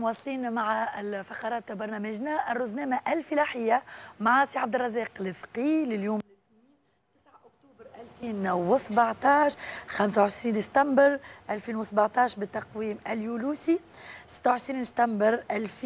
مواصلين مع الفقرات برنامجنا الرزنامة الفلاحية مع سي عبد الرزاق الفقي لليوم 9 أكتوبر 2017 25 شتنبر 2017 بالتقويم اليولوسي 26 شتنبر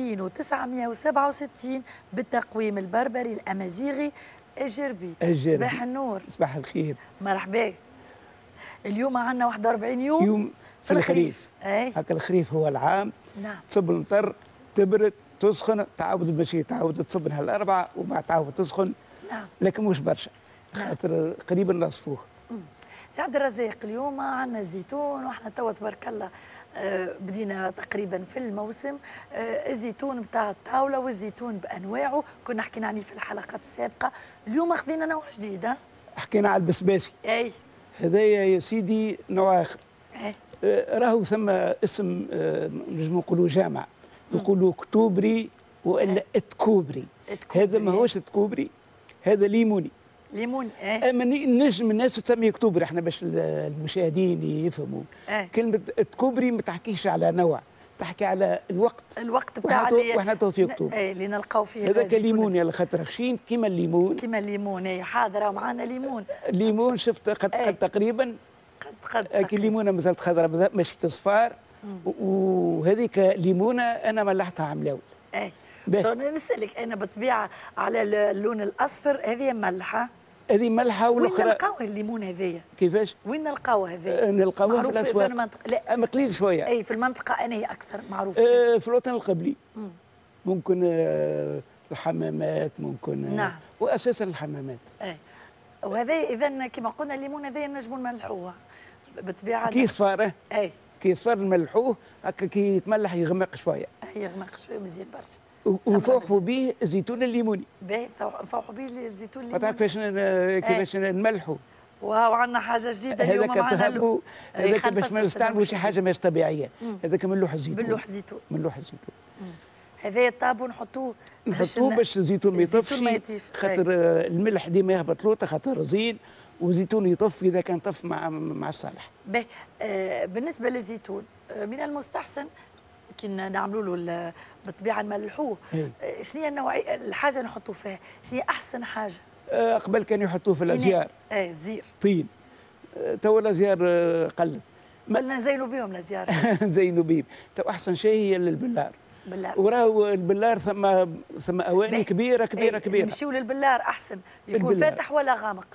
2967 بالتقويم البربري الأمازيغي الجربي. صباح النور. صباح الخير. مرحبا. اليوم عندنا 41 يوم في الخريف. هكا الخريف هو العام. نعم. تصب المطر، تبرد، تسخن، تعاود المشي، تعاود تصب نهار الأربعاء وبعد تعاود تسخن. نعم. لكن مش برشا. نعم. خاطر قريبا نصفوه. سي عبد الرزاق، اليوم عندنا الزيتون واحنا توا تبارك الله بدينا تقريبا في الموسم. الزيتون بتاع الطاوله والزيتون بانواعه كنا حكينا عليه في الحلقات السابقه. اليوم خذينا نوع جديد. حكينا على البسباسي. اي هذايا يا سيدي نوع اخر. اي راهو ثم اسم نجم نقولوا جامع، يقولوا اكتوبري والا اتكوبري. هذا ماهوش اتكوبري، هذا ليموني. ليمون. اما نجم الناس تسميه اكتوبري، احنا باش المشاهدين يفهموا. كلمه اكتوبري ما تحكيش على نوع، تحكي على الوقت بتاع واحنا تو في اكتوبر اللي نلقاو فيه هذاك ليموني على خاطر خشين كيما الليمون. كيما الليمون. حاضره معنا ليمون. الليمون شفت قد تقريبا كي الليمونه مازالت خضراء ماشي تصفار، وهذيك ليمونه انا ملحتها عملاوي. شو نسالك انا بالطبيعه على اللون الاصفر، هذه ملحه. هذه ملحه والاخرى. وين نلقاوها الليمون هذايا؟ كيفاش؟ وين نلقاوها هذايا؟ نلقاوها في الاسواق. في المنطقه. لا اما قليل شويه. اي في المنطقه انا هي اكثر معروفه. في الوطن القبلي. ممكن الحمامات ممكن. نعم. واساسا الحمامات. وهذا اذا كما قلنا الليمون هذايا نجموا نملحوه بالطبيعه. كي صفار. كي صفار نملحوه هكا كي يتملح يغمق شويه. يغمق شويه مزيان برشا. ونفوحوا به الزيتون الليموني. باهي نفوحوا به الزيتون الليموني. ما تعرف كيفاش نملحوا. وعندنا حاجه جديده اليوم معنا. هذاك باش ما نستعملوا شي حاجه ماهيش طبيعيه. هذاك من لوح الزيتون. باللوح الزيتون. من لوح الزيتون. هذا الطابو نحطوه باش الزيتون ما يطفش. خاطر الملح ديما يهبط له خاطر زين، والزيتون يطف اذا كان طف مع الصالح. باهي بالنسبه للزيتون من المستحسن كي نعملوا له بالطبيعه نملحوه. شنو هي النوعيه الحاجه نحطوا فيها؟ شنو هي احسن حاجه؟ قبل كان يحطوه في الازيار. الزير. طين. تو الازيار قلت. قلنا نزينوا بهم الازيار. نزينوا بهم. تو احسن شيء هي البلار. وراهو البلار ثم اواني كبيره كبيره كبيره. نمشيو للبلار احسن، يكون فاتح ولا غامق؟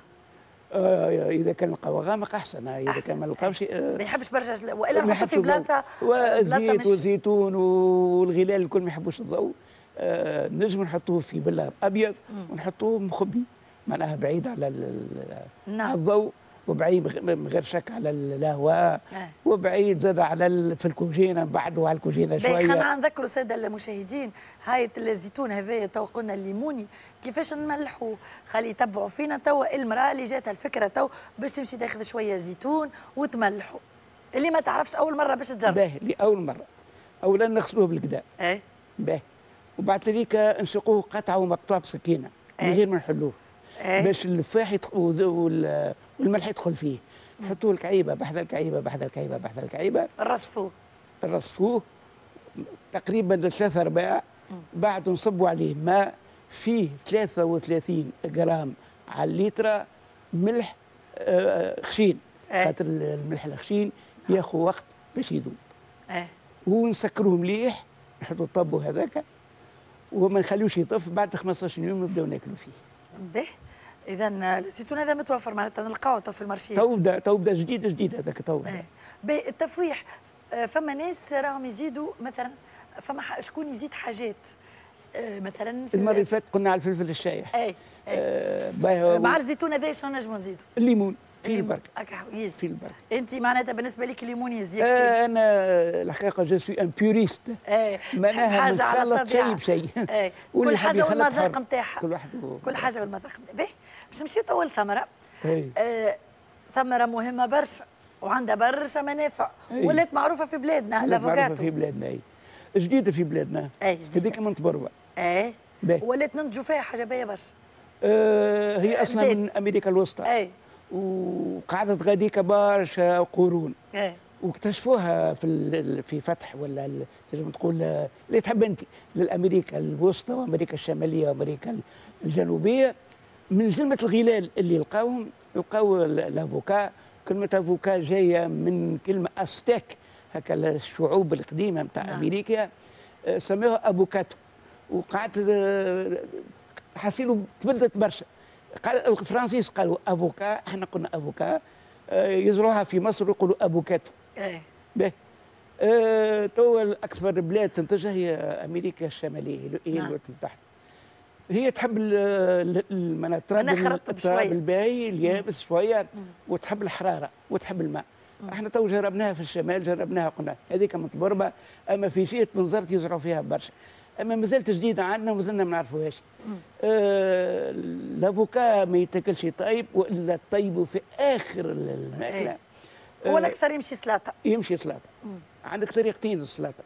اذا كان نلقاو غامق احسن. اذا كان ما نلقاوش ما يحبش برشا والا نحطوا في بلاصه والزيت والزيتون والغلال الكل ما يحبوش الضوء. نجم نحطوه في بلار ابيض ونحطوه مخبي معناها بعيد على الضوء، وبعيد من غير شك على الهواء. وبعيد زاد على في الكوجينه بعده على الكوجينه شويه. خلينا نذكروا الساده المشاهدين هاي الزيتون هذايا تو قلنا الليموني كيفاش نملحوه. خلي يتبعوا فينا توا المراه اللي جاتها الفكره تو باش تمشي تاخذ شويه زيتون وتملحه، اللي ما تعرفش اول مره باش تجرب. باهي لاول مره اولا نغسلوه بالكدا. باهي وبعد ذلك نسقوه قطعه ومقطوع بسكينه من غير ما نحلوه. باش اللفاح والملح يدخل فيه. نحطوه الكعيبه بحذا الكعيبه بحذا الكعيبه بحذا الكعيبه. نرصفوه تقريبا 3 أرباع. بعد نصبوا عليه ماء فيه 33 جرام على الليتر ملح خشين. خاطر الملح الخشين ياخذ وقت باش يذوب. ونسكروه مليح، نحطوا الطبو هذاك وما نخليوش يطف. بعد 15 يوم نبداو ناكلوا فيه. به اذا الزيتون هذا متوفر معناتها نلقاوه تو في المارشيات. تو بدا جديد هذاك تو. بالتفويح فما ناس راهم يزيدوا مثلا، فما شكون يزيد حاجات مثلا. المره اللي فاتت قلنا على الفلفل الشايح. مع الزيتون هذا شنو نجموا نزيدوا؟ الليمون فيه البركه. في البركه. انت معناتها بالنسبه لك الليمون يزيد انا الحقيقه جو سوي ان بيوريست. معناها نخلط شيء بشيء. كل حاجه والمذاق نتاعها. كل حاجه والمذاق. باش نمشيو تو للثمره. ثمره مهمه برشا وعندها برشا منافع. ولات معروفه في بلادنا الافوكاتو. معروفه في بلادنا. جديده في بلادنا. هذيك من تبروه. ولات ننتجوا فيها حاجه باهيه برشا. هي اصلا من امريكا الوسطى. وقعدت غاديك برشا قرون. واكتشفوها في فتح ولا لازم تقول اللي تحب انت للامريكا الوسطى وامريكا الشماليه وامريكا الجنوبيه. من جلمه الغلال اللي لقاو الافوكا. كلمه افوكا جايه من كلمه استيك، هكا الشعوب القديمه نتاع امريكا سموها افوكاتو. وقعدت حسيلو تبدلت برشا. الفرنسيس قالوا افوكا، احنا قلنا افوكا. يزروها في مصر يقولوا افوكاتو. باهي. تو اكثر بلاد تنتجها هي امريكا الشماليه، هي الولايات المتحده. هي تحب التراب الباهي اليابس شويه، وتحب الحراره وتحب الماء. احنا تو جربناها في الشمال، جربناها قلنا هذيك متبربه، اما في جهه منزرت يزرعوا فيها برشا، اما مازالت جديده عندنا ومازلنا ما نعرفوهاش. الافوكا ما يتاكلش طيب، والا طيبه في اخر الماكله. هو الاكثر يمشي سلطه. يمشي سلطه. عندك طريقتين للسلطه.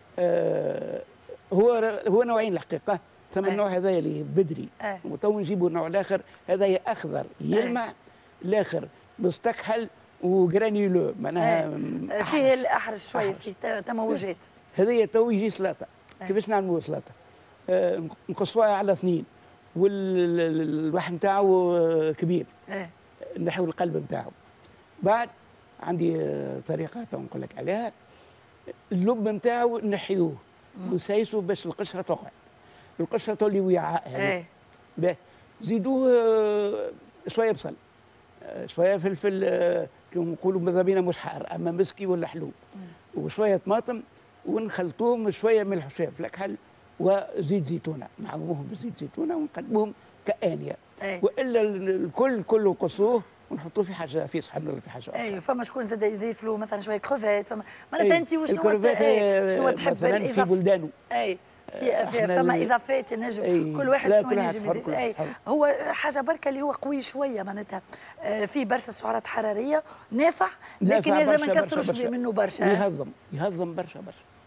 هو نوعين الحقيقه. ثم النوع هذايا اللي بدري، وتو نجيبوا النوع الاخر هذايا اخضر يلمع، الاخر مستكحل وجرانيولو، معناها فيه الاحرج شويه، فيه تموجات. هذايا تو يجي سلطه. كيفاش نعملوا سلطه؟ نقصوها على اثنين، واللحم نتاعو كبير. نحيو القلب نتاعو. بعد عندي طريقه تو نقول لك عليها. اللب نتاعو نحيوه ونسيسه باش القشره تقعد. القشره تولي وعاء. باهي. زيدوه شويه بصل، شويه فلفل، كما نقولوا ماذا بينا مش حار، اما مسكي ولا حلو، وشويه طماطم، ونخلطوهم شويه ملح وشويه فلكهل وزيت زيتونه، نعوموهم بزيت زيتونه ونقدموهم كآنية. والا الكل كله قصوه ونحطوه في حاجه، في صحن ولا في حاجه اخرى. ايوه. فما شكون زاد يضيف له مثلا شويه كروفيت، فما معناتها انت شنو تحب الاضافه في بلدانه. فما اضافات ينجم كل واحد شنو ينجم يضيف. هو حاجه بركه اللي هو قوي شويه، معناتها فيه برشا سعرات حراريه، نافع لكن لازم ما نكثروش منه برشا. يهضم برشا.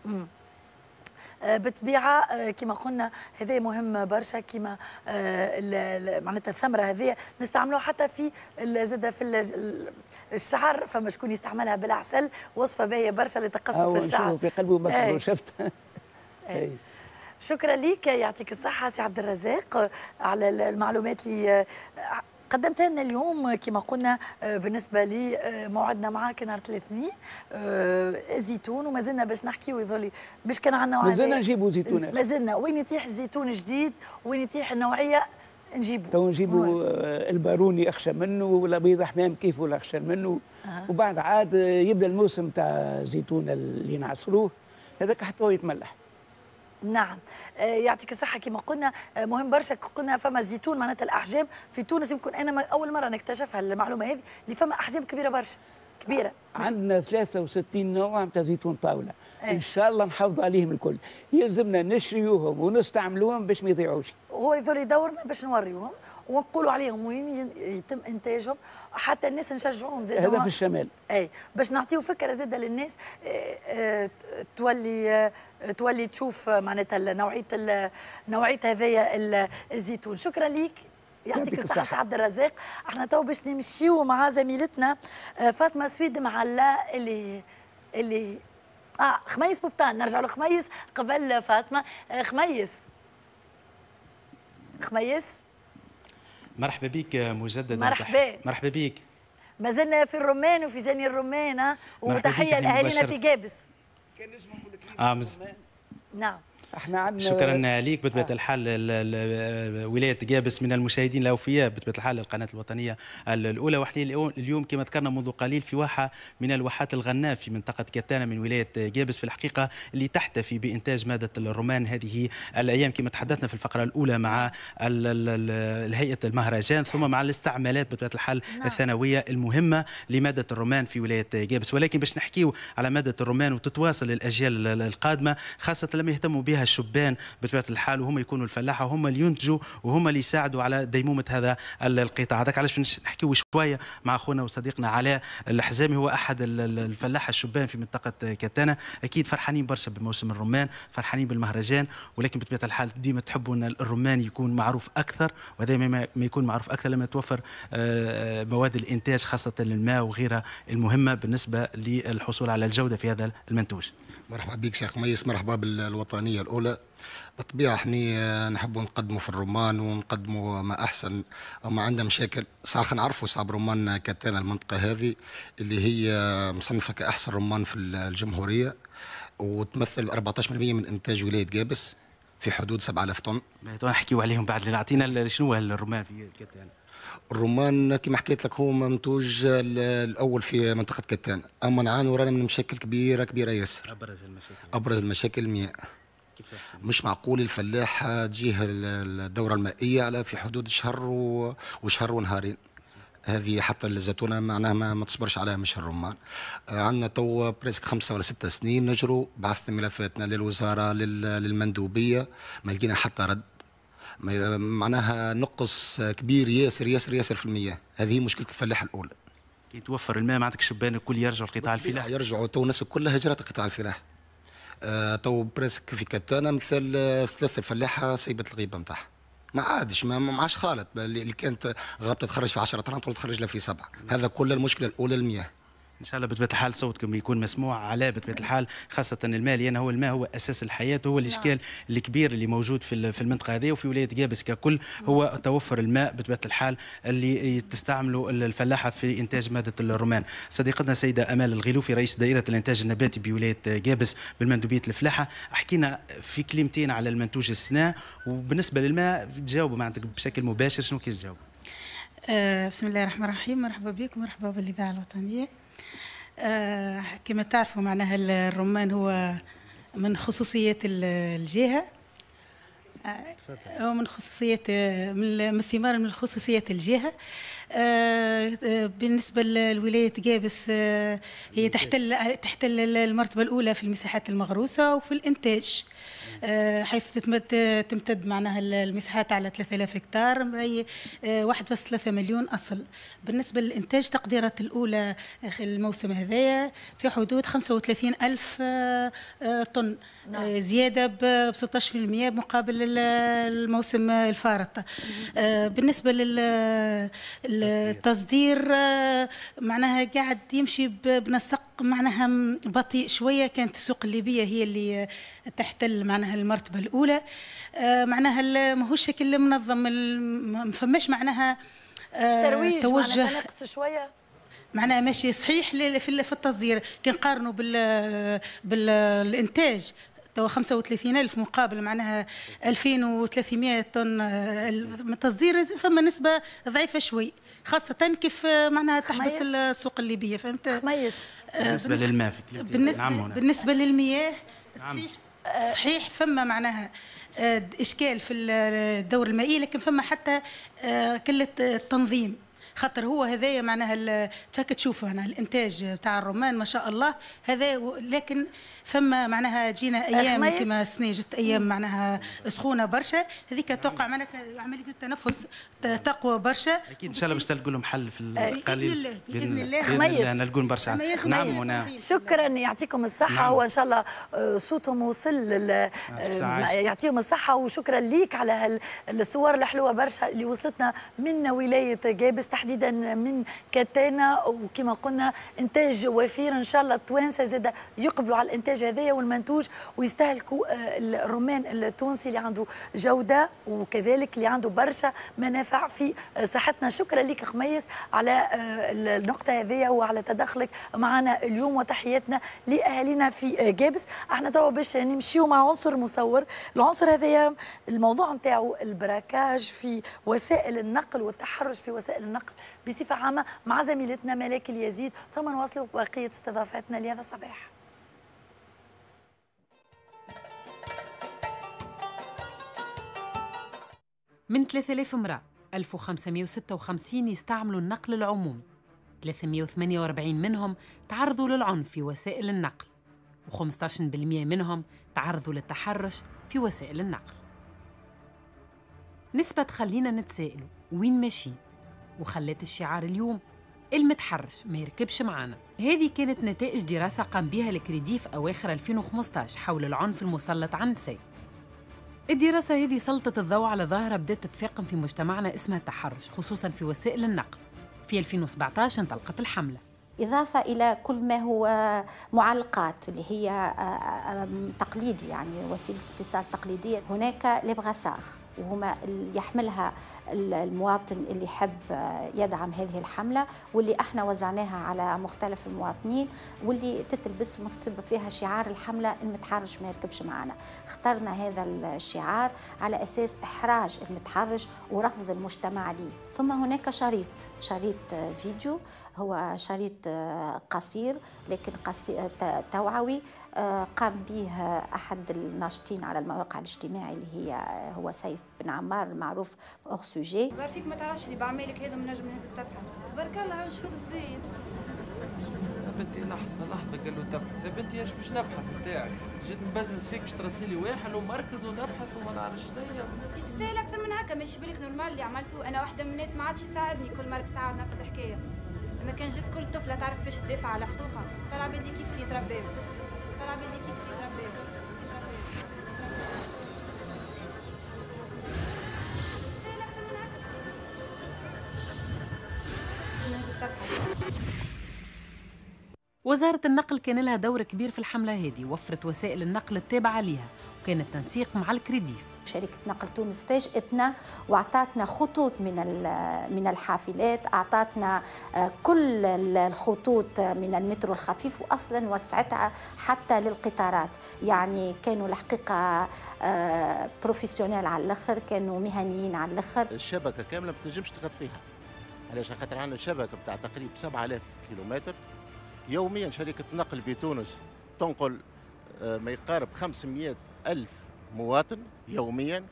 بالطبيعه كما قلنا هذا مهم برشا، كما معناتها الثمره هذه نستعملوها حتى في زاده في الشعر. فما شكون يستعملها بالعسل، وصفه باهيه برشا لتقصف الشعر. في قلبه مكر شفت. شكرا لك، يعطيك الصحه سي عبد الرزاق على المعلومات اللي قدمتها لنا اليوم. كما قلنا بالنسبه لي موعدنا معاك نهار الاثنين زيتون، وما زلنا باش نحكيو يظل باش كان عندنا مازلنا نجيبوا زيتون، مازلنا وين يتيح الزيتون جديد وين يتيح النوعيه نجيبوا. تو نجيبوا الباروني اخشى منه، ولا بيض حمام كيف ولا اخشى منه. وبعد عاد يبدا الموسم تاع الزيتون اللي نعصروه هذاك حتى هو يتملح. نعم. يعطيك الصحة. كما قلنا مهم برشا، قلنا فما الزيتون معناتها الأحجام في تونس، يمكن أنا أول مرة نكتشفها المعلومة هذه، اللي فما أحجام كبيرة برشا كبيرة. عندنا 63 نوع نتاع زيتون طاولة. إن شاء الله نحافظوا عليهم الكل. يلزمنا نشريوهم ونستعملوهم باش ما يضيعوش. هو يظل يدورنا باش نوريوهم ونقولوا عليهم وين يتم انتاجهم، حتى الناس نشجعوهم زاد. هذا في الشمال. باش نعطيو فكره زاده للناس تولي تشوف معناتها نوعيه هذايا الزيتون. شكرا لك، يعطيك الصحه سي عبد الرزاق. احنا تو باش نمشيو مع زميلتنا فاطمه سويد معلا اللي خميس بوبطان. نرجع له خميس قبل فاطمه. خميس مرحبا بك مجددا. مرحبا بك. ما زلنا في الرمان وفي جني الرمان، وتحيه لاهالينا في جابس. كان نجم نقول لك نعم. احنا عندنا شكرا ليك. بطبيعه الحال ولايه جابس من المشاهدين الاوفياء بطبيعه الحال القناه الوطنيه الاولى. واحنا اليوم كما ذكرنا منذ قليل في واحه من الواحات الغناء في منطقه كتانه من ولايه جابس في الحقيقه، اللي تحتفي بانتاج ماده الرمان هذه الايام كما تحدثنا في الفقره الاولى مع الهيئه المهرجان، ثم مع الاستعمالات بطبيعه الحال الثانويه المهمه لماده الرمان في ولايه جابس. ولكن باش نحكيو على ماده الرمان وتتواصل الاجيال القادمه، خاصه لما يهتموا بها كلها الشبان بطبيعه الحال، وهم يكونوا الفلاحه وهم اللي ينتجوا وهم اللي يساعدوا على ديمومه هذا القطاع. هذاك علاش نحكيو شويه مع اخونا وصديقنا علاء الحزامي، هو احد الفلاحه الشبان في منطقه كتانه. اكيد فرحانين برشا بموسم الرمان، فرحانين بالمهرجان، ولكن بطبيعه الحال ديما تحبوا ان الرمان يكون معروف اكثر، ودائما ما يكون معروف اكثر لما توفر مواد الانتاج خاصه الماء وغيرها المهمه بالنسبه للحصول على الجوده في هذا المنتوج. مرحبا بك شيخ ميس، مرحبا بالوطنيه الاولى. بالطبيعه احنا نحبوا نقدموا في الرمان ونقدموا ما احسن، وما عندنا مشاكل. صح نعرفوا صعب رمان كتانه المنطقه هذه اللي هي مصنفه كاحسن رمان في الجمهوريه، وتمثل 14% من انتاج ولايه قابس في حدود 7000 طن. نحكيوا عليهم بعد. اللي اعطينا شنو الرمان في كتانه؟ الرمان كما حكيت لك هو منتوج الاول في منطقه كتان، اما نعانوا رانا من مشاكل كبيره ياسر. ابرز المشاكل المياه. مش معقول الفلاح تجيه الدوره المائيه على في حدود شهر ونهارين. هذه حتى الزيتونه معناها ما تصبرش عليها، مش الرمان. عندنا تو بريسك 5 ولا 6 سنين نجروا، بعثنا ملفاتنا للوزاره للمندوبيه، ما لقينا حتى رد. معناها نقص كبير ياسر في المياه. هذه مشكله الفلاح الاولى. كي يتوفر الماء معناتك الشبان الكل يرجعوا لقطاع الفلاح، يرجعوا. تو الناس كلها هجرت لقطاع الفلاح. تو بريسك في كتانه مثل 3 فلاحه سيبت الغيبه نتاعها، ما عادش ما عادش خالط. اللي كانت غابه تخرج في 10 طن تخرج لها في 7. هذا كل المشكله الاولى المياه. ان شاء الله بطبيعه الحال صوتكم يكون مسموع على بطبيعه الحال، خاصه الماء، لان هو الماء هو اساس الحياه، هو الاشكال الكبير اللي موجود في المنطقه هذه وفي ولايه قابس ككل، هو توفر الماء بطبيعه الحال اللي تستعمله الفلاحه في انتاج ماده الرمان. صديقتنا سيده امال الغلوفي رئيس دائره الانتاج النباتي بولايه قابس بالمندوبيه الفلاحه، احكينا في كلمتين على المنتوج السناء، وبالنسبه للماء تجاوبوا معناتك بشكل مباشر شنو كي تجاوبوا؟ بسم الله الرحمن الرحيم. مرحبا بكم، مرحبا بالاذاعه الوطنيه. كما تعرفوا معناها الرمان هو من خصوصيات الجهة، هو من خصوصيات من الثمار من خصوصيات الجهة. بالنسبة لولاية قابس هي تحتل المرتبة الأولى في المساحات المغروسة وفي الإنتاج، حيث تمتد معناها المساحات على 3000 هكتار، أي 1.3 مليون أصل. بالنسبة للإنتاج تقديرات الأولى الموسم هذايا في حدود 35 ألف طن، زيادة ب 16% مقابل الموسم الفارط. بالنسبة للتصدير معناها قاعد يمشي بنسق معناها بطيء شوية. كانت السوق الليبية هي اللي تحتل معناها المرتبة الأولى، معناها ماهوش شكل منظم، ما فماش معناها توجه معناها نقص شوية، معناها ماشي صحيح في التصدير. كنقارنوا بالإنتاج تو 35,000 مقابل معناها 2300 طن من التصدير، فما نسبة ضعيفة شوي، خاصة كيف معناها تحبس السوق الليبية. فهمت خميس؟ بالنسبة للماء بالنسبة للمياه صحيح فما معناها إشكال في الدور المائي، لكن فما حتى قلة التنظيم. خاطر هو هذايا معناها تاك تشوفوا هنا الانتاج تاع الرمان ما شاء الله هذا، لكن فما معناها جينا ايام كما السنه جت ايام معناها سخونه برشا، هذيك توقع معناها عمليه التنفس تقوى برشا. اكيد ان شاء الله باش تلقوا لهم حل في القليل باذن الله. خميس نلقون برشا. نعم شكرا، يعطيكم الصحه. هو ان شاء الله صوتهم وصل يعطيهم الصحه، وشكرا ليك على الصور الحلوه برشا اللي وصلتنا من ولايه قابس تحديدا من كتانه، وكما قلنا انتاج وفير. ان شاء الله التوانسه زاده يقبلوا على الانتاج هذايا والمنتوج ويستهلكوا الرمان التونسي اللي عنده جوده وكذلك اللي عنده برشا منافع في صحتنا. شكرا لك خميس على النقطه هذيا وعلى تدخلك معنا اليوم، وتحياتنا لاهالينا في قابس. احنا توا باش نمشيو مع عنصر مصور. العنصر هذايا الموضوع نتاعو البراكاج في وسائل النقل والتحرش في وسائل النقل بصفه عامه، مع زميلتنا ملاك اليزيد، ثم نواصلوا بقيه استضافتنا لهذا الصباح. من 3000 امرأة 1556 يستعملوا النقل العمومي، 348 منهم تعرضوا للعنف في وسائل النقل، و15% منهم تعرضوا للتحرش في وسائل النقل. نسبة تخلينا نتسائلوا وين ماشيين، وخلت الشعار اليوم المتحرش ما يركبش معانا. هذه كانت نتائج دراسة قام بها الكريدي في أواخر 2015 حول العنف المسلط على النساء. الدراسة هذه سلطت الضوء على ظاهرة بدأت تتفاقم في مجتمعنا اسمها التحرش، خصوصاً في وسائل النقل. في 2017 انطلقت الحملة، إضافة إلى كل ما هو معلقات اللي هي تقليدي، يعني وسيلة اتصال تقليدية. هناك لبغساخ، وهما اللي يحملها المواطن اللي يحب يدعم هذه الحملة، واللي احنا وزعناها على مختلف المواطنين، واللي تتلبس ومكتوب فيها شعار الحملة المتحرش ما يركبش معنا. اخترنا هذا الشعار على أساس إحراج المتحرش ورفض المجتمع ليه. ثم هناك شريط فيديو، هو شريط قصير لكن توعوي، قام به أحد الناشطين على المواقع الاجتماعية اللي هو سيف بن عمار المعروف أخ سوجي. بارك فيك ما تعرفش اللي بعملك هذا من نجم نهزك تبحث. بارك الله عاوز شهود بزيد. يا بنتي لحظة قال له تبحث. يا بنتي ايش باش نبحث بتاعك؟ جيت نبزنس فيك باش ترسلي واحد ومركز ونبحث وما نعرفش شنيا. انت تستاهل أكثر من هكا، مش بالك نورمال اللي عملته. أنا واحدة من الناس ما عادش يساعدني، كل مرة تتعاود نفس الحكاية. لما كان جد كل طفلة تعرف كيفاش تدافع على حقوقها. طلع بالي كيف اللي ترباو. طلع بالي كيف اللي ترباو. وزارة النقل كان لها دور كبير في الحملة هذه، وفرت وسائل النقل التابعة لها، وكان التنسيق مع الكريدي. شركة نقل تونس فاجأتنا وأعطتنا خطوط من الحافلات، أعطتنا كل الخطوط من المترو الخفيف، وأصلا وسعتها حتى للقطارات. يعني كانوا الحقيقة بروفيسيونيل على الآخر، كانوا مهنيين على الآخر. الشبكة كاملة ما تنجمش تغطيها، علاش خاطر عندنا شبكة بتاع تقريبا 7000 كيلومتر. يوميا شركة نقل بتونس تنقل ما يقارب 500 ألف مواطن يوميا،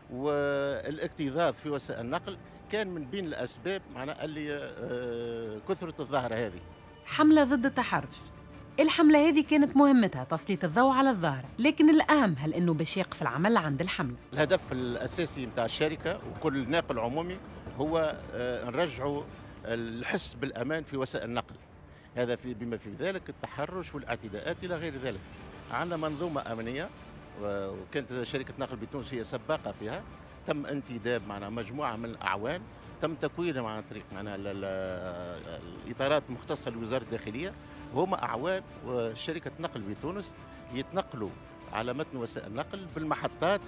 والاكتظاظ في وسائل النقل كان من بين الأسباب معنا اللي كثرة الظاهرة هذه. حملة ضد التحرش. الحملة هذه كانت مهمتها تسليط الضوء على الظاهرة، لكن الأهم هل أنه باش يقف العمل عند الحملة. الهدف الأساسي متاع الشركة وكل ناقل عمومي هو نرجعوا الحس بالأمان في وسائل النقل، هذا بما في ذلك التحرش والاعتداءات إلى غير ذلك. عندنا منظومة أمنية وكانت شركة نقل بتونس هي سباقة فيها، تم انتداب معنا مجموعة من الأعوان، تم تكوينها عن طريق معنا الإطارات المختصة لوزارة الداخلية، وهما أعوان وشركة نقل بتونس يتنقلوا على متن وسائل النقل بالمحطات،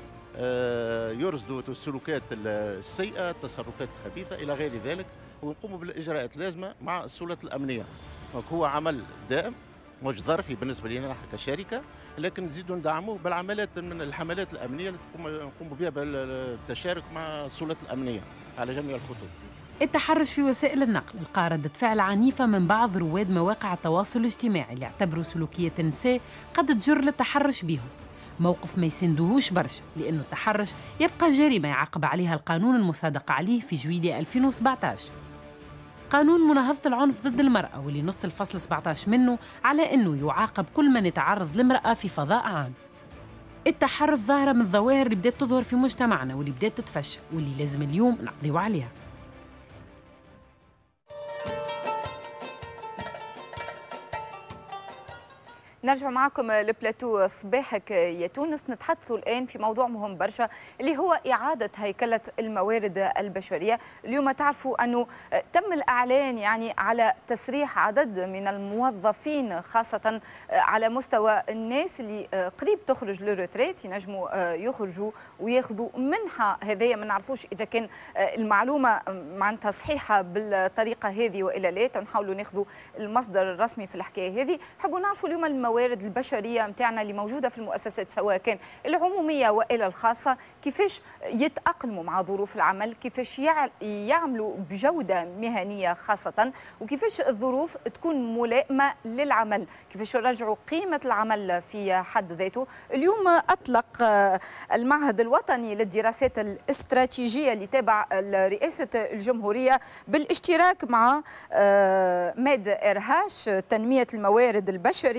يرصدوا السلوكات السيئة، التصرفات الخبيثة إلى غير ذلك، ونقوموا بالإجراءات اللازمة مع السلطات الأمنية. هو عمل دائم مش ظرفي بالنسبة لنا نحن كشركة، لكن نزيدوا ندعموه بالعمليات من الحملات الأمنية اللي نقوموا بها بالتشارك مع السلطات الأمنية على جميع الخطوط. التحرش في وسائل النقل لقى ردة فعل عنيفة من بعض رواد مواقع التواصل الاجتماعي اللي اعتبروا سلوكية النساء قد تجر للتحرش بهم، موقف ما يسندوهوش برشا، لأنه التحرش يبقى جريمة يعاقب عليها القانون المصادق عليه في جويلية 2017. قانون مناهضة العنف ضد المرأة، واللي نص الفصل 17 منه على أنه يعاقب كل من يتعرض لامرأة في فضاء عام. التحرش ظاهرة من الظواهر اللي بدأت تظهر في مجتمعنا واللي بدأت تتفشى، واللي لازم اليوم نقضيو عليها. نرجع معكم لبلاتو صباحك يا تونس. نتحدثوا الآن في موضوع مهم برشا اللي هو إعادة هيكلة الموارد البشرية. اليوم تعرفوا أنه تم الإعلان يعني على تسريح عدد من الموظفين، خاصة على مستوى الناس اللي قريب تخرج للريتريت، ينجموا يخرجوا وياخذوا منحة. هذايا ما نعرفوش إذا كان المعلومة معناتها صحيحة بالطريقة هذه وإلا لا، تنحاولوا ناخذوا المصدر الرسمي في الحكاية هذه. حبوا نعرفوا اليوم الموارد البشرية متاعنا اللي موجودة في المؤسسات سواء كان العمومية وإلى الخاصة، كيفاش يتأقلموا مع ظروف العمل، كيفاش يعملوا بجودة مهنية خاصة، وكيفاش الظروف تكون ملائمة للعمل، كيفاش يرجعوا قيمة العمل في حد ذاته. اليوم أطلق المعهد الوطني للدراسات الاستراتيجية اللي تابع رئاسة الجمهورية بالاشتراك مع ماد إرهاش تنمية الموارد البشرية على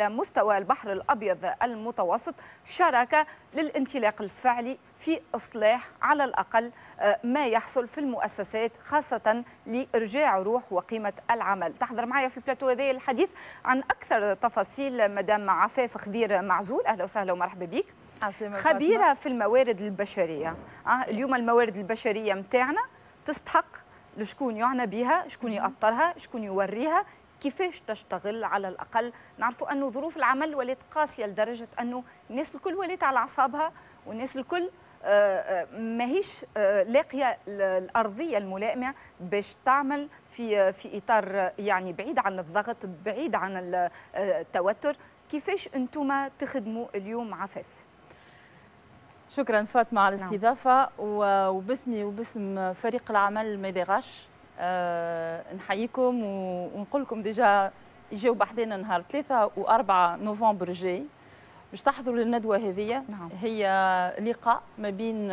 على مستوى البحر الأبيض المتوسط شارك للانطلاق الفعلي في إصلاح على الأقل ما يحصل في المؤسسات، خاصة لإرجاع روح وقيمة العمل. تحضر معي في البلاتو هذا الحديث عن أكثر تفاصيل مدام عفاف خضير معزول. أهلا وسهلا ومرحبا بك. خبيرة في الموارد البشرية. اليوم الموارد البشرية متاعنا تستحق لشكون يعنى بها، شكون يأطرها، شكون يوريها، كيفاش تشتغل. على الأقل نعرفوا أنه ظروف العمل ولات قاسية لدرجة أنه الناس الكل ولات على أعصابها، والناس الكل ماهيش لاقية الأرضية الملائمة باش تعمل في إطار يعني بعيد عن الضغط، بعيد عن التوتر. كيفاش أنتم تخدموا اليوم عفاف؟ شكرا فاطمة على الاستضافة. وباسمي وباسم فريق العمل ميديغاش نحييكم ونقول لكم ديجا يجاو بحذانا نهار 3 و4 نوفمبر الجاي باش تحضروا للندوة هذه. هي لقاء ما بين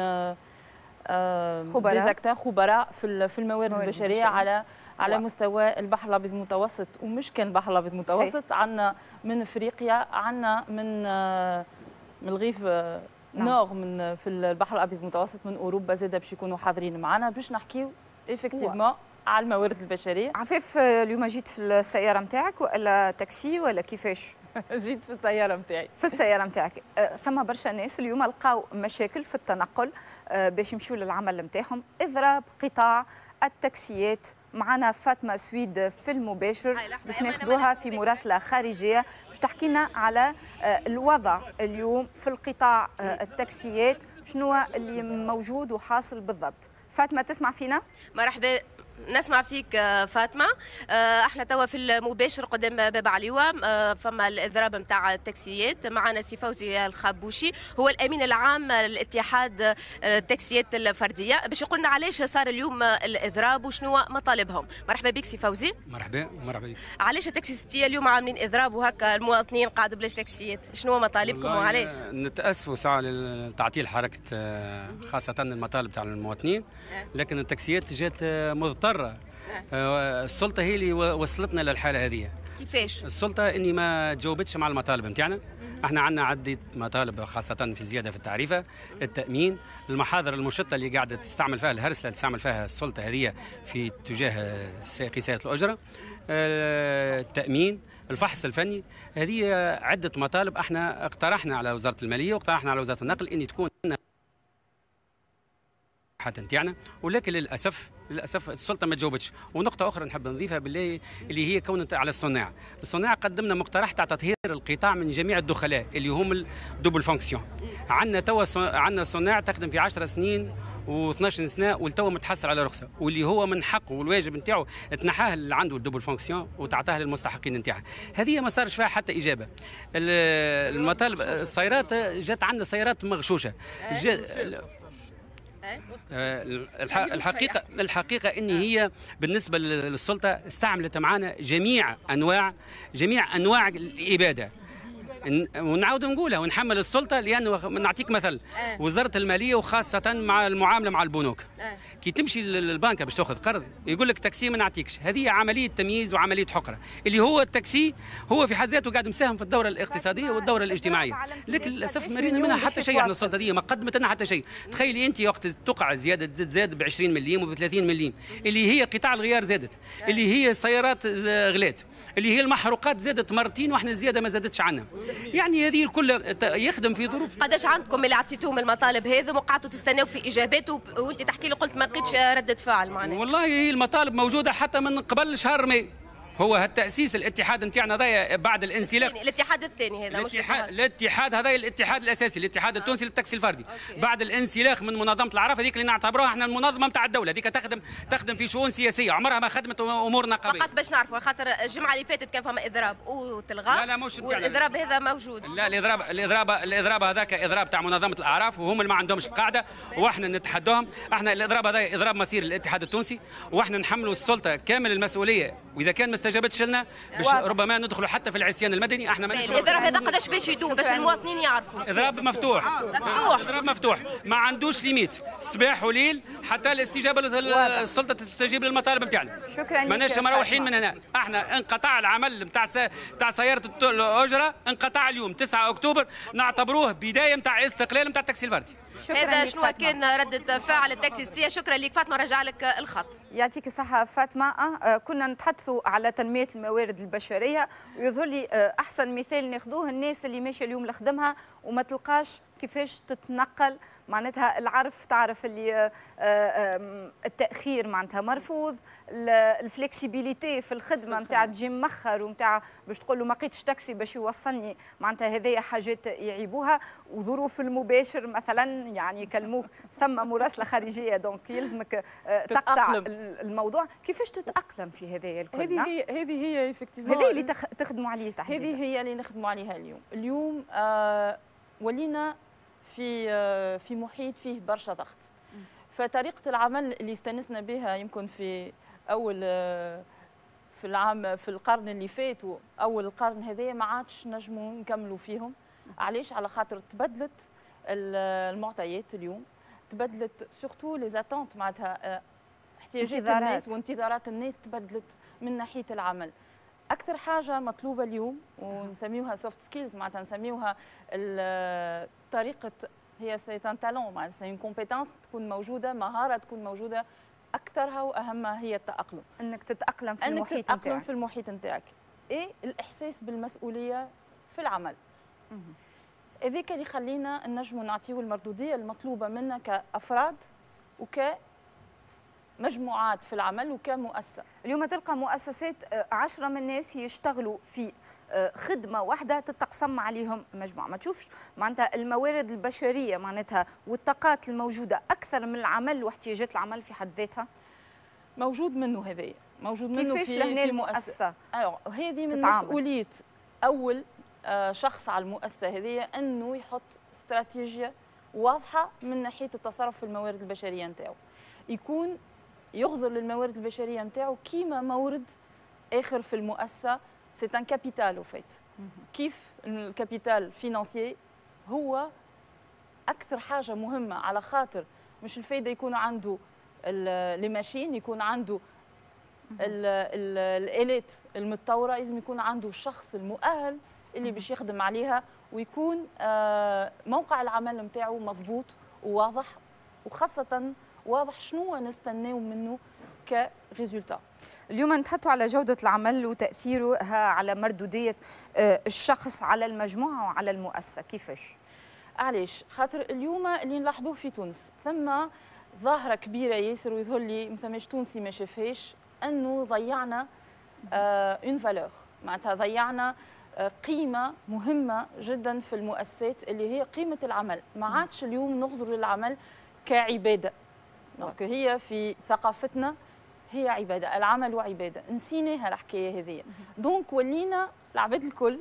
خبراء في الموارد البشرية على مستوى البحر الابيض المتوسط، ومش كان البحر الابيض المتوسط، عندنا من افريقيا، عندنا من الغيف نور من في البحر الابيض المتوسط، من اوروبا زاده باش يكونوا حاضرين معنا باش نحكيو ايفيكتيفمون على الموارد البشريه. عفاف اليوم جيت في السياره نتاعك ولا تاكسي ولا كيفاش؟ جيت في السياره نتاعي. في السياره نتاعك. ثم برشا ناس اليوم لقاو مشاكل في التنقل باش يمشيو للعمل نتاعهم، اضراب قطاع التاكسيات. معنا فاطمه سويد في المباشر باش ناخذوها في مراسله خارجيه باش تحكي لنا على الوضع اليوم في القطاع التاكسيات، شنو اللي موجود وحاصل بالضبط. فاطمه تسمع فينا؟ مرحبا، نسمع فيك فاطمه. احنا توا في المباشر قدام باب عليوه، فما الاضراب نتاع التاكسيات. معنا سي فوزي الخابوشي، هو الامين العام لاتحاد التاكسيات الفرديه، باش يقول لنا علاش صار اليوم الاضراب وشنو مطالبهم. مرحبا بك سي فوزي. مرحبا بك. علاش التاكسيستيه اليوم عاملين اضراب وهكا المواطنين قاعد بلاش تاكسيات؟ شنو مطالبكم وعلاش؟ نتاسفوا ساعه لتعطيل حركه خاصه المطالب تاع المواطنين، لكن التاكسيات جات مضطره. السلطه هي اللي وصلتنا للحاله هذه. كيفاش؟ السلطه اني ما تجاوبتش مع المطالب نتاعنا. احنا عندنا عده مطالب خاصه في زياده في التعريفه، التامين، المحاضر المشطه اللي قاعده تستعمل فيها الهرسله اللي تستعمل فيها السلطه هذه في اتجاه قياسات الاجره، التامين، الفحص الفني. هذه عده مطالب احنا اقترحنا على وزاره الماليه واقترحنا على وزاره النقل ان تكون حتى نتاعنا، ولكن للاسف السلطه ما تجاوبتش. ونقطه اخرى نحب نضيفها بالله اللي هي كونت على الصناع. الصناع قدمنا مقترح تاع تطهير القطاع من جميع الدخلاء اللي هم الدوبل فونكسيون. عندنا توا عندنا صناع تخدم في 10 سنين و12 سنه والتوا متحصل على رخصه، واللي هو من حقه والواجب نتاعو تنحاه اللي عنده الدوبل فونكسيون وتعطاه للمستحقين نتاعها. هذه ما صارش فيها حتى اجابه. المطالب السيارات جات عندنا سيارات مغشوشه. الحقيقه ان هي بالنسبه للسلطه استعملت معنا جميع انواع الاباده. ونعاود نقولها ونحمل السلطه، لانه نعطيك مثل وزاره الماليه وخاصه مع المعامله مع البنوك. كي تمشي للبنك باش تاخذ قرض يقول لك تاكسي ما نعطيكش. هذه عمليه تمييز وعمليه حقره، اللي هو التاكسي هو في حد ذاته قاعد مساهم في الدوره الاقتصاديه والدوره الاجتماعيه، لكن للاسف مرينا منها حتى شيء. احنا السلطه دي ما قدمت لنا حتى شيء. تخيلي انت وقت تقع زياده زاد ب 20 مليم وب 30 مليم، اللي هي قطاع الغيار زادت، اللي هي السيارات غلات، اللي هي المحروقات زادت مرتين واحنا الزياده ما زادتش عنا. يعني هذه الكل يخدم في ظروف. قداش عندكم اللي عطيتوهم المطالب هذه وقعدوا تستناو في اجابات وانت تحكي لي قلت ما لقيتش رده فعل معناها؟ والله هي المطالب موجوده حتى من قبل شهر ماي. هو التأسيس الاتحاد نتاعنا هذا بعد الانسلاخ. الاتحاد الثاني هذا مش الاتحاد هذا الاتحاد الاساسي، الاتحاد التونسي للتاكسي الفردي. بعد الانسلاخ من منظمه العراف هذيك اللي نعتبروها احنا المنظمه نتاع الدوله، هذيك تخدم في شؤون سياسيه، عمرها ما خدمت امور نقابيه. فقط باش نعرفوا خاطر الجمعه اللي فاتت كان فما اضراب وتلغى. لا مش والاضراب هذا موجود. لا الاضراب هذاك اضراب تاع منظمه الاعراف وهم اللي ما عندهمش قاعده واحنا نتحداهم. احنا الاضراب هذا اضراب مصير للاتحاد التونسي واحنا نحملوا السلطه كامل المسؤوليه، واذا كان استجابتش لنا باش ربما ندخلوا حتى في العصيان المدني. احنا ماناش الاضراب هذا قداش باش يدوم باش المواطنين يعرفوا؟ اضراب مفتوح. اضراب مفتوح ما عندوش ليميت، صباح وليل حتى الاستجابه السلطه تستجيب للمطالب نتاعنا. شكرا لك. ماناش مروحين من هنا. احنا انقطع العمل نتاع سياره الاجره، انقطع اليوم 9 اكتوبر، نعتبروه بدايه نتاع استقلال نتاع التاكسي الفردي. هذا شنو كان ردة فعل التاكسيستية؟ شكرا لك فاطمة، رجع لك الخط. يعطيك الصحة فاطمة. كنا نتحدثوا على تنمية الموارد البشرية، ويظهر لي أحسن مثال ناخذوه الناس اللي ماشية اليوم لخدمها وما تلقاش كيفاش تتنقل، معناتها العرف تعرف اللي التأخير معناتها مرفوض، الفلكسيبيليتي في الخدمة نتاع تجي مخر ونتاع باش تقول له ما لقيتش تاكسي باش يوصلني، معناتها هذيا حاجات يعيبوها. وظروف المباشر مثلا يعني يكلموك ثم مراسلة خارجية دونك يلزمك تقطع الموضوع. كيفاش تتأقلم في هذايا الكل؟ هذه هي ايفيكتيفمون هذه اللي تخدموا عليه تحديدا. هذه هي اللي نخدموا عليها اليوم. ولينا في محيط فيه برشا ضغط. فطريقه العمل اللي استانسنا بها يمكن في اول في القرن اللي فات واول القرن هذايا ما عادش نجموا نكملوا فيهم. علاش؟ على خاطر تبدلت المعطيات اليوم، تبدلت سورتو لي زاتونت، معناتها احتياجات الناس وانتظارات الناس تبدلت من ناحيه العمل. اكثر حاجه مطلوبه اليوم ونسميوها سوفت سكيلز، معناتها نسميوها طريقه، هي سي ان تالون، معناتها سي كومبيتونس تكون موجوده، مهاره تكون موجوده، اكثرها واهمها هي التاقلم. انك تتاقلم في المحيط نتاعك. انك تتاقلم في المحيط نتاعك. ايه الاحساس بالمسؤوليه في العمل. هذاك اللي يخلينا نجموا نعطيو المردوديه المطلوبه منا كافراد مجموعات في العمل وكمؤسسة. اليوم تلقى مؤسسات 10 من الناس يشتغلوا في خدمة واحدة تتقسم عليهم مجموعة. ما تشوفش معناتها الموارد البشرية معناتها والطاقات الموجودة أكثر من العمل واحتياجات العمل في حد ذاتها؟ موجود منه هذايا، موجود منه كيفاش لهنا المؤسسة؟ هذه من مسؤولية أول شخص على المؤسسة هذيا أنه يحط استراتيجية واضحة من ناحية التصرف في الموارد البشرية نتاعو، يكون يغزر للموارد البشريه نتاعو كيما مورد اخر في المؤسسه. سي ان كابيتال او فيت. كيف الكابيتال فينانسيي هو اكثر حاجه مهمه، على خاطر مش الفايده يكون عنده لي ماشين، يكون عنده الالات المتطوره، لازم يكون عنده الشخص المؤهل اللي باش يخدم عليها، ويكون موقع العمل نتاعو مضبوط وواضح، وخاصه واضح شنو نستناو منه كريزولتا. اليوم نتحدثوا على جودة العمل وتأثيرها على مردودية الشخص على المجموعة وعلى المؤسسة، كيفاش؟ علاش؟ خاطر اليوم اللي نلاحظوه في تونس ثم ظاهرة كبيرة ياسر، ويظهر لي ما ثماش تونسي ما شافهاش، أنه ضيعنا اون فالور، معناتها ضيعنا قيمة مهمة جدا في المؤسسات اللي هي قيمة العمل. ما عادش اليوم نغزر للعمل كعبادة. دونك هي في ثقافتنا هي عباده، العمل وعباده، نسيناها الحكايه هذيا. دونك ولينا العباد الكل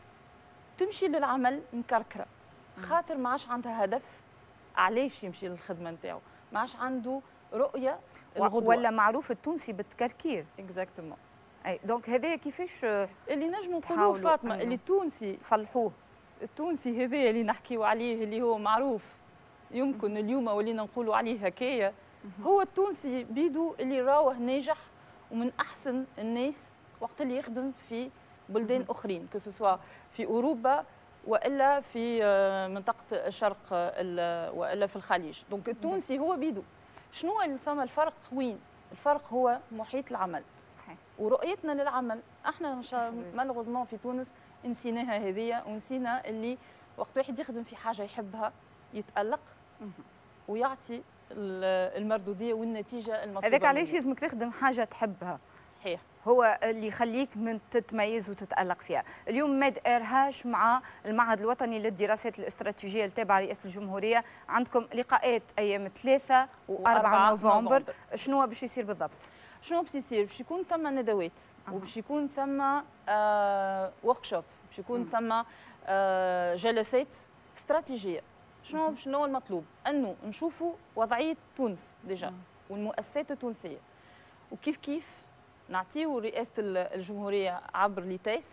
تمشي للعمل مكركره، خاطر ما عادش عندها هدف علاش يمشي للخدمه نتاعو، ما عادش عنده رؤيه الغدوه. ولا معروف التونسي بالتكركير. اكزاكتومون. اي دونك هذايا كيفاش اللي نجموا نقولوه فاطمه، اللي التونسي صلحوه. التونسي هذايا اللي نحكيو عليه اللي هو معروف، يمكن اليوم ولينا نقولوا عليه هكايا، هو التونسي بيدو اللي راوه ناجح ومن احسن الناس وقت اللي يخدم في بلدان اخرين، كسوا في اوروبا والا في منطقه الشرق والا في الخليج. دونك التونسي هو بيدو. شنو اللي ثم الفرق؟ وين الفرق؟ هو محيط العمل. صحيح. ورؤيتنا للعمل. احنا مالغوزمون في تونس نسيناها هذيا، ونسينا اللي وقت واحد يخدم في حاجه يحبها يتألق ويعطي المردوديه والنتيجه المطلوبه. هذاك علاش لازمك تخدم حاجه تحبها. صحيح. هو اللي يخليك من تتميز وتتألق فيها. اليوم ماد إرهاش مع المعهد الوطني للدراسات الاستراتيجية التابع رئاسة الجمهورية، عندكم لقاءات أيام 3 و4 نوفمبر. شنو باش يصير بالضبط؟ شنو باش يصير؟ باش يكون ثم ندوات، وباش يكون ثم ورك شوب، باش يكون ثم جلسات استراتيجية. شنو المطلوب؟ أنه نشوفوا وضعية تونس ديجا والمؤسسات التونسية، وكيف نعطيو رئاسه الجمهوريه عبر ليتيس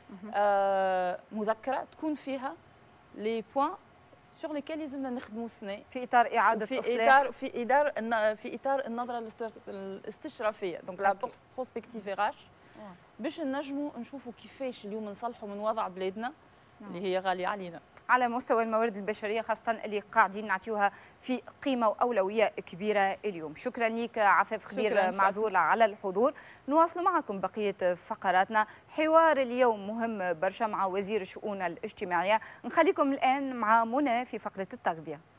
مذكره تكون فيها لي بوين سور ليكيل لازمنا نخدموا السنه في اطار اعاده اصلاح، في اطار النظره الاستشرافيه، دونك لا بروسبكتيف اش باش نجموا نشوفوا كيفاش اليوم نصلحوا من وضع بلادنا اللي هي غاليه علينا على مستوى الموارد البشريه، خاصه اللي قاعدين نعطيوها في قيمه واولويه كبيره اليوم. شكرا لك عفاف خبير معزول على الحضور. نواصل معكم بقيه فقراتنا. حوار اليوم مهم برشا مع وزير الشؤون الاجتماعيه. نخليكم الان مع منى في فقره التغذيه.